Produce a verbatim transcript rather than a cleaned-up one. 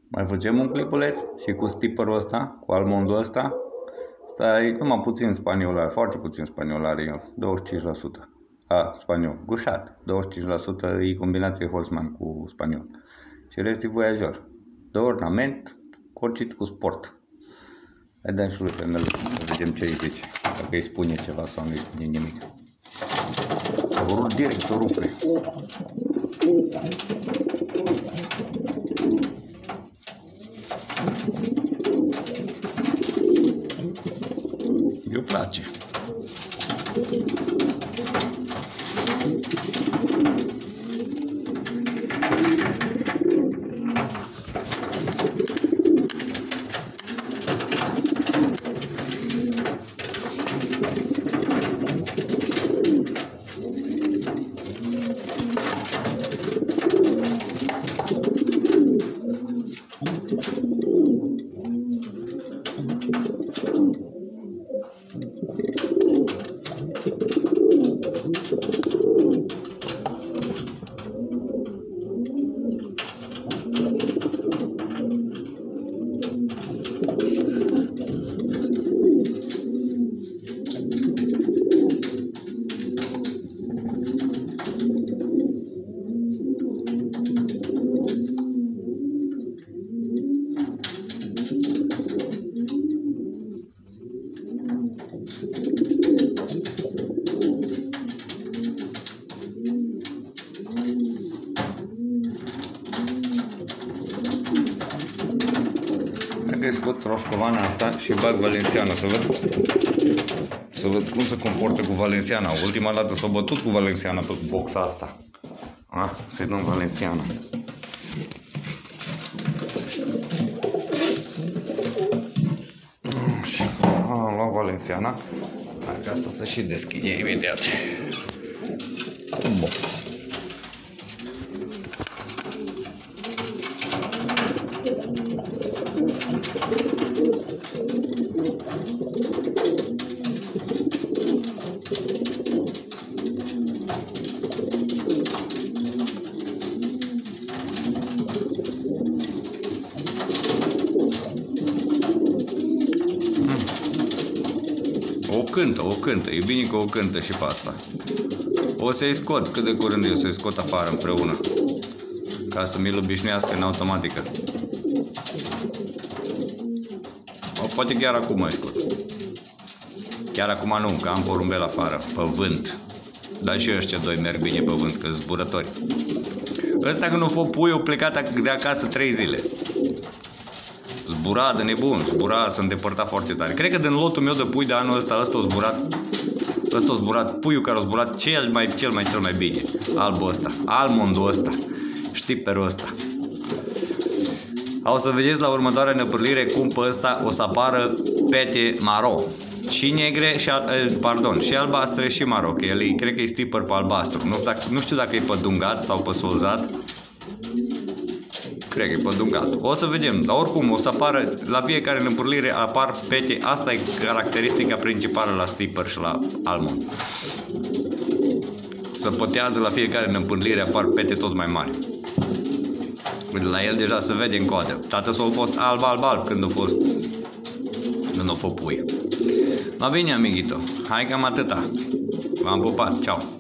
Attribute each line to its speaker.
Speaker 1: Mai facem un clipuleț și cu stipperul ăsta, cu almondul ăsta. Asta e numai puțin spaniol are, foarte puțin spaniol are el, douăzeci și cinci la sută. A, spaniol, gușat, douăzeci și cinci la sută e combinație Holzman cu spaniol. Și restul e voiajor. De ornament, corcit cu sport. Hai dăm și lui pe mele, să vedem ce îi zice. Dacă îi spune ceva sau nu îi spune nimic. Direct o rupe. Eu place. Dacă scot roșcovana asta și bag valenciana, să văd să văd cum se comportă cu valenciana. Ultima dată s-a bătut cu valenciana pe boxa asta. Să-i dăm valenciana. Și am luat valenciana. Dacă asta să și deschide imediat. Bun. O cântă, o cântă, e bine că o cântă și pe asta. O să-i scot, cât de curând eu să-i scot afară împreună, ca să mi-l obișnuiască în automatică. O, poate chiar acum îi scot. Chiar acum nu, că am porumbel afară, pe vânt. Dar și ăștia doi merg bine pe vânt, că-s zburători. Ăsta când a fost puiul plecat de acasă trei zile. Zbura de nebun, zbura, s-a îndepărtat foarte tare. Cred că din lotul meu de pui de anul ăsta, ăsta a zburat, ăsta a zburat, puiul care a zburat cel mai, cel mai, cel mai bine. Albul ăsta, almondul ăsta, știperul ăsta. O să vedeți la următoarea năpârlire cum pe ăsta o să apară pete maro. Și negre, și, pardon, și albastre și maro, că el cred că e stiper pe albastru. Nu, dacă, nu știu dacă e pe dungat sau pe solzat. Cred că e pădungat. O să vedem, dar oricum o să apară, la fiecare năpârlire apar pete. Asta e caracteristica principală la stripper și la almond. Se pătează la fiecare năpârlire, apar pete tot mai mari. La el deja se vede în coadă. Tată s-a fost alb, alb, alb când a fost când a fost pui. La bine, amiguito. Hai cam atâta. V-am pupat. Ceau.